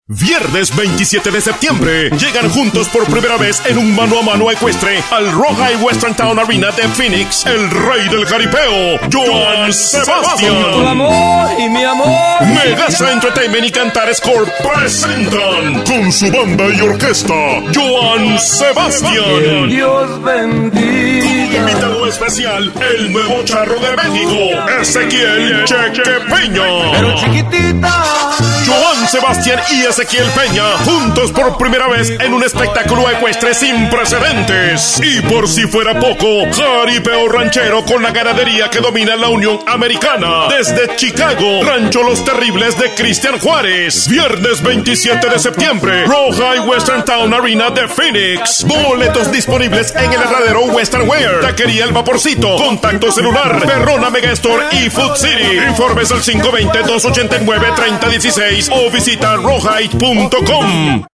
Viernes 27 de septiembre, llegan juntos por primera vez en un mano a mano ecuestre al Rawhide Western Town Arena de Phoenix, el rey del jaripeo, Johann Sebastian. Tu amor y mi amor. Megasa Entertainment y Cantares Corp presentan con su banda y orquesta, Johann Sebastian. Dios bendiga. Como invitado especial, el nuevo charro de México, Ezequiel Cheque Peña. Pero chiquitita. Johann Sebastian y Ezequiel Peña, juntos por primera vez en un espectáculo ecuestre sin precedentes. Y por si fuera poco, jaripeo ranchero con la ganadería que domina la Unión Americana. Desde Chicago, Rancho Los Terribles de Cristian Juárez. Viernes 27 de septiembre, Rawhide Western Town Arena de Phoenix. Boletos disponibles en el herradero Western Wear, Taquería El Vaporcito, Contacto Celular, Perrona Megastore y Food City. Informes al 520-289-3016 o visita rawhide.com.